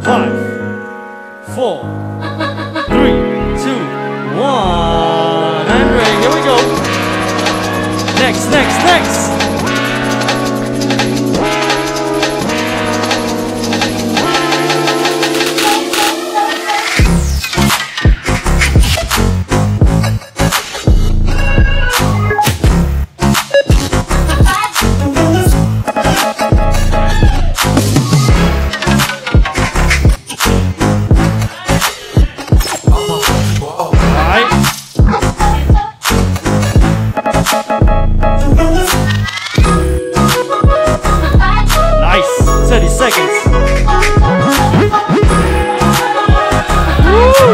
5, 4, 3, 2, 1. And ready. Here we go. Next. 30 seconds. Woo!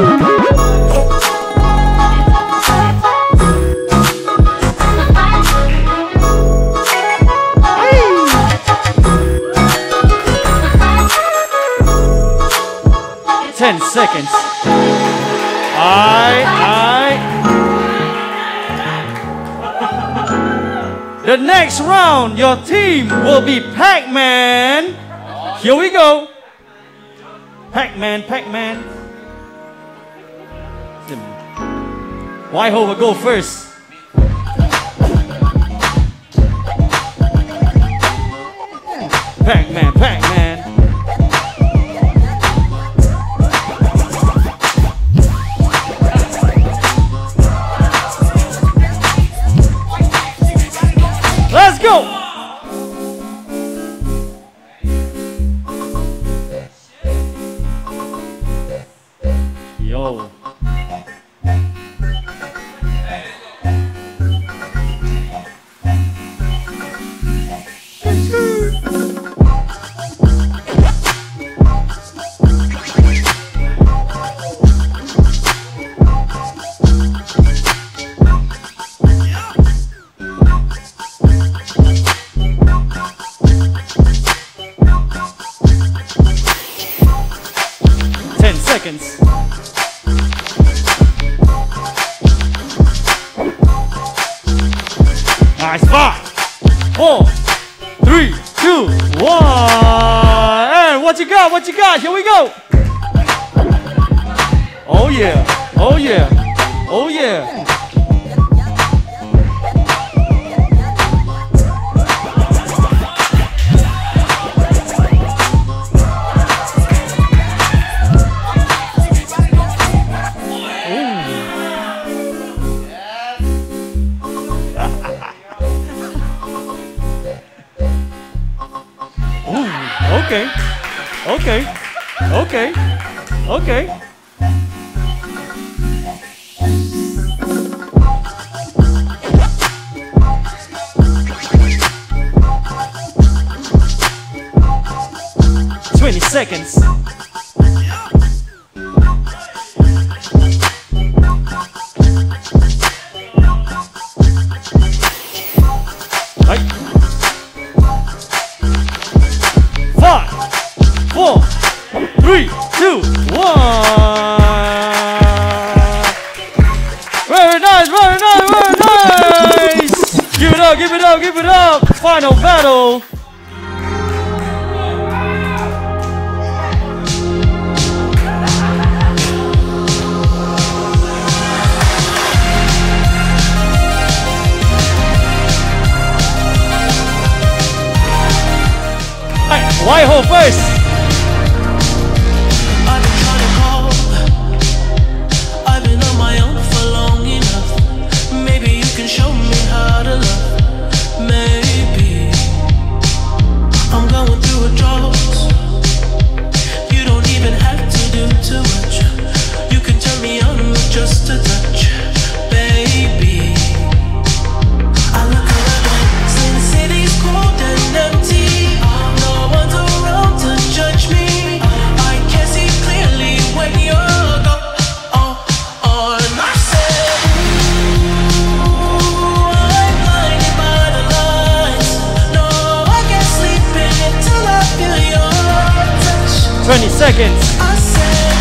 10 seconds. The next round, your team will be Pac-Man. Here we go. Pac-Man. Waiho will go first. Pac-Man. Let's go. Yo. Seconds. Nice. 5, 4, 3, 2, 1. And what you got? Here we go. Oh yeah. Okay. 20 seconds. Right. 5, 4, 3, 2, 1. Very nice. Give it up. Final battle. Waiho first. I've been trying to call. I've been on my own for long enough. Maybe you can show me how to love. Maybe I'm going through a drought. You don't even have to do too much. You can turn me on with just a touch, baby. I look around, see the city's cold and empty. Judge me, I can see clearly when you're gone. I said, ooh, I'm blinded by the lights. No, I can't sleep until I feel your touch. 20 seconds. I said,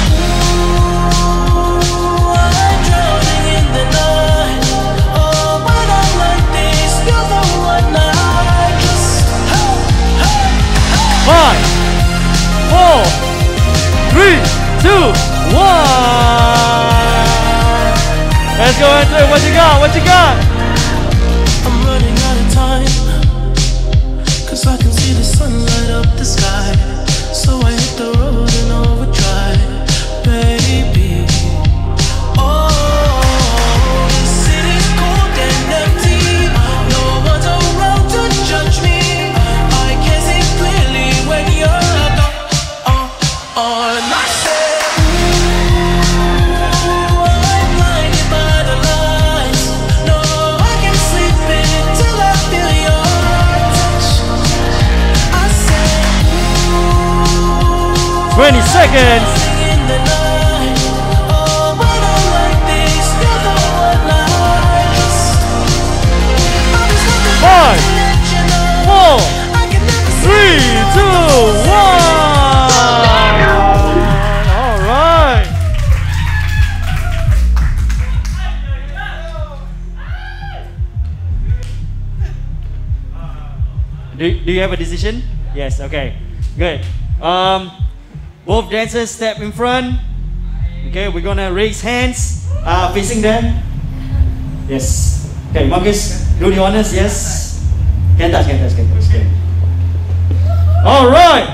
ooh, I'm drowning in the night. Oh, when I'm like this, you're the one I just 5, 4, Let's go, Andrew. What you got? What you got? I'm running out of time, 'cause I can see the sun light up the sky. So I hit the road in overdrive, baby. Oh, the city's cold and empty. No one's around to judge me. I can see clearly when you're on. I said, ooh, I'm blinded by the lights. No, I can sleep until I feel your touch. I said, ooh, 20 seconds. in the night. Oh, when I'm like this, you're the one I just. I just want to 5, let you know 4, I can never 3, 2, 1. All right. Do you have a decision? Yes. Okay. Good. Both dancers step in front. Okay, we're gonna raise hands, facing them. Yes. Okay, Marcus, do the honors. Yes. Can touch. Okay. All right.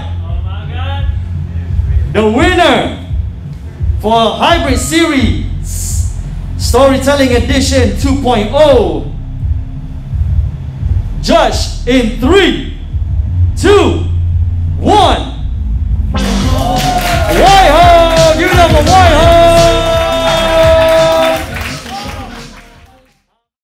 The winner for Hybrid Series Storytelling Edition 2.0, judged in 3, 2, 1.